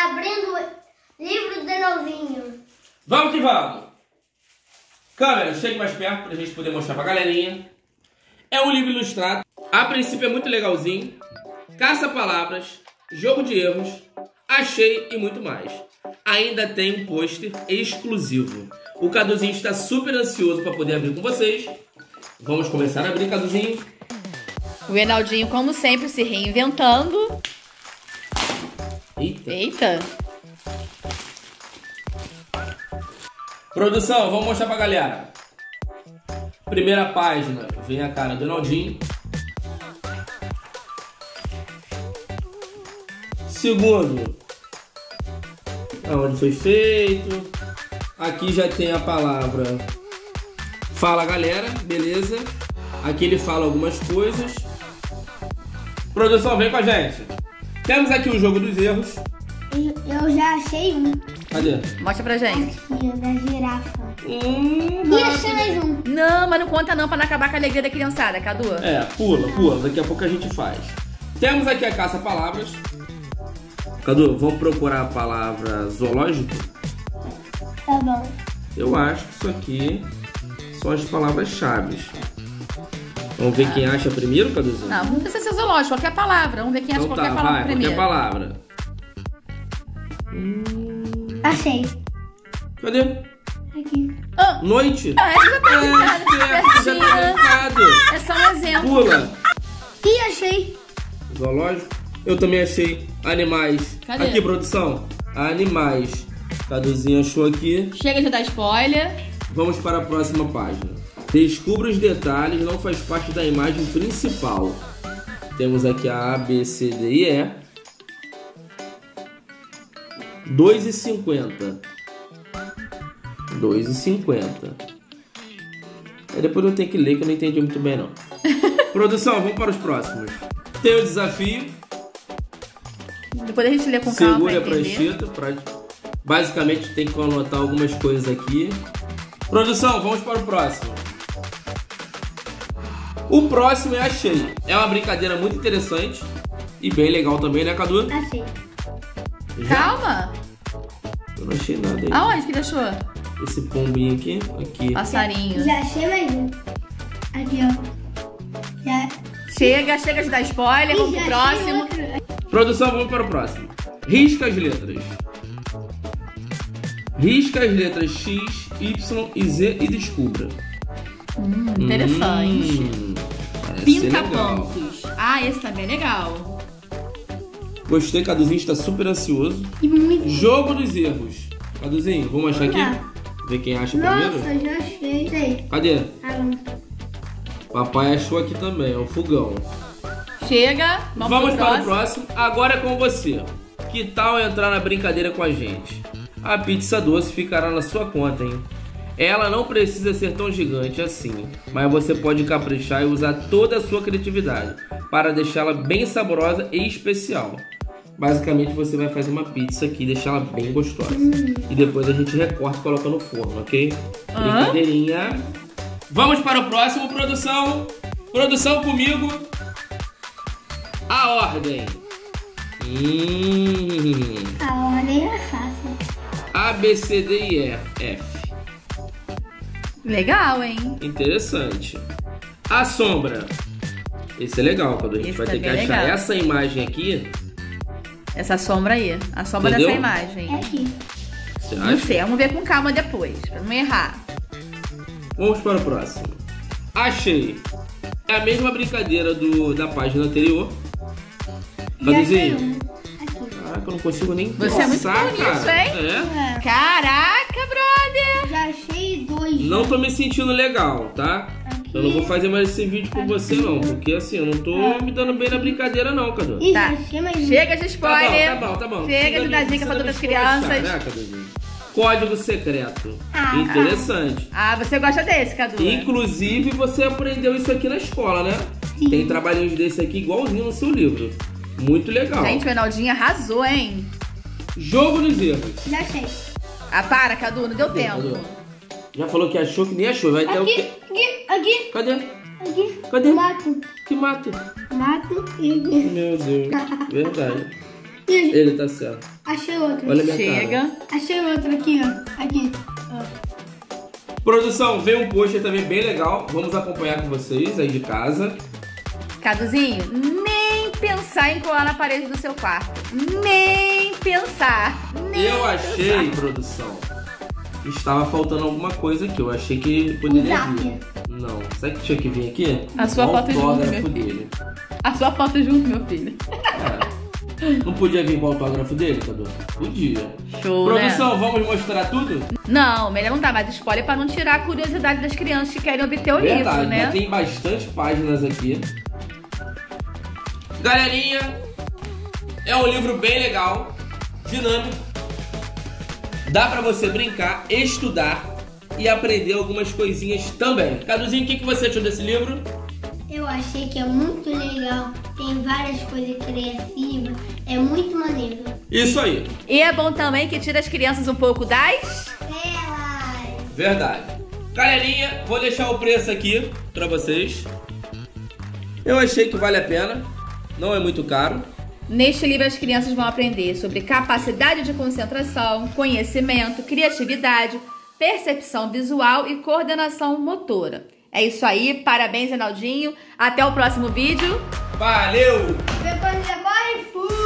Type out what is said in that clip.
abrindo o livro do Danielzinho. Vamos que vamos. Câmera, chegue mais perto pra gente poder mostrar pra galerinha. É um livro ilustrado. A princípio é muito legalzinho. Caça-palavras, jogo de erros, achei e muito mais. Ainda tem um pôster exclusivo. O Caduzinho está super ansioso para poder abrir com vocês. Vamos começar a abrir, Caduzinho. O Reinaldinho, como sempre, se reinventando. Eita. Eita. Produção, vamos mostrar pra galera. Primeira página, vem a cara do Reinaldinho. Segundo, aonde foi feito. Aqui já tem a palavra fala galera, beleza. Aqui ele fala algumas coisas. Produção, vem com a gente. Temos aqui o jogo dos erros. Eu já achei um. Cadê? Mostra pra gente. Aqui, o da girafa. E achei mais um. Não, mas não conta não, pra não acabar com a alegria da criançada, Cadu. É, pula. Daqui a pouco a gente faz. Temos aqui a caça-palavras. Cadu, vamos procurar a palavra zoológico? Tá bom. Eu acho que isso aqui são as palavras-chave. Vamos ver quem acha primeiro, Caduzinho? Não, não precisa ser zoológico, qualquer palavra. Vamos ver quem acha qualquer palavra primeiro. Qualquer palavra. Achei. Cadê? Aqui. Noite? Essa já tá brincando, já tá brincado. É só um exemplo. Pula. E achei. Zoológico? Eu também achei. Animais. Cadê? Aqui, produção. Animais. Caduzinho achou aqui. Chega de dar spoiler. Vamos para a próxima página. Descubra os detalhes, não faz parte da imagem principal. Temos aqui a B, C, D e E. 2,50. 2,50. Aí depois eu tenho que ler que eu não entendi muito bem não. Produção, vamos para os próximos. Tem o desafio. Depois a gente lê com calma. Segura a pra entender. prancheta. Basicamente tem que anotar algumas coisas aqui. Produção, vamos para o próximo. O próximo é Achei. É uma brincadeira muito interessante e bem legal também, né, Cadu? Achei. Já? Calma. Eu não achei nada aí. Aonde que deixou? Esse pombinho aqui. Aqui. Passarinho. Já achei mais um. Aqui, ó. Já. Chega de dar spoiler. Vamos pro próximo. Produção, vamos para o próximo. Risca as letras. Risca as letras X, Y e Z e descubra. Interessante. Parece Pinta legal. pontos. Ah, esse também é legal. Gostei, Caduzinho está super ansioso. E muito. Jogo dos erros. Caduzinho, vamos achar aqui? Tá. Ver quem acha Nossa, primeiro. já achei. Sei. Cadê? Ah, não. Papai achou aqui também, é o fogão. Chega. Vamos pro para o próximo. Agora é com você. Que tal entrar na brincadeira com a gente? A pizza doce ficará na sua conta, hein? Ela não precisa ser tão gigante assim, mas você pode caprichar e usar toda a sua criatividade para deixá-la bem saborosa e especial. Basicamente você vai fazer uma pizza aqui e deixá-la bem gostosa. E depois a gente recorta e coloca no forno, ok? Brincadeirinha. Vamos para o próximo, produção. Produção comigo. A ordem. A ordem é fácil. A, B, C, D e E, F. Legal, hein? Interessante. A sombra. Esse é legal, quando a gente Esse vai ter que também é achar legal. essa imagem aqui. Essa sombra aí. A sombra Entendeu? dessa imagem. É aqui. Você Não acha? sei, vamos ver com calma depois, pra não errar. Vamos para o próximo. Achei. É a mesma brincadeira da página anterior. Já achei Caduzinho. um. Aqui. Caraca, eu não consigo nem Você é muito pensar, bom nisso, cara. hein? É. Caraca, brother! Já achei dois. Não tô me sentindo legal, tá? Aqui. Eu não vou fazer mais esse vídeo com você, não. Porque assim, eu não tô me dando bem na brincadeira, não, Cadu. Ih, Tá. já achei mais um. Chega de spoiler. Tá bom. Chega de dar dica pra todas as crianças. Né, Caduzinho? Código secreto. Ah, Interessante. Ah, você gosta desse, Cadu? Inclusive, você aprendeu isso aqui na escola, né? Sim. Tem trabalhinhos desse aqui igualzinho no seu livro. Muito legal. Gente, o Reinaldinho arrasou, hein? Jogo dos erros. Já achei. Ah, para, Cadu, não deu tempo. Cadu? Já falou que achou que nem achou. Vai ter o Aqui, quê? aqui, Cadê? aqui. Cadê? Mato. Que mato? Mato e... Meu Deus. Verdade. E Ele tá certo. Achei outro. Olha a minha Chega. cara. Achei outro aqui, ó. Aqui. Ó. Produção, veio um pôster também bem legal. Vamos acompanhar com vocês aí de casa. Caduzinho, nem pensar em colar na parede do seu quarto. Nem pensar. Eu achei, produção, que estava faltando alguma coisa aqui. Eu achei que poderia zap. vir. Não, sabe o que tinha que vir aqui? A sua Um foto junto, autógrafo meu dele. A sua foto junto, meu filho. Não podia vir com o autógrafo dele, Cadu? Podia. Show, Produção, né? vamos mostrar tudo? Não, melhor não dar mais spoiler pra não tirar a curiosidade das crianças que querem obter o livro, Verdade, né? mas tem bastante páginas aqui. Galerinha, é um livro bem legal, dinâmico. Dá pra você brincar, estudar e aprender algumas coisinhas também. Caduzinho, o que você achou desse livro? Eu achei que é muito legal. Tem várias coisas criativas. É muito maneiro. Isso aí, E é bom também que tira as crianças um pouco das... Elas. verdade. Galerinha, vou deixar o preço aqui pra vocês. Eu achei que vale a pena, não é muito caro. Neste livro, as crianças vão aprender sobre capacidade de concentração, conhecimento, criatividade, percepção visual e coordenação motora. É isso aí, parabéns, Reinaldinho. Até o próximo vídeo. Valeu! Depois e fui!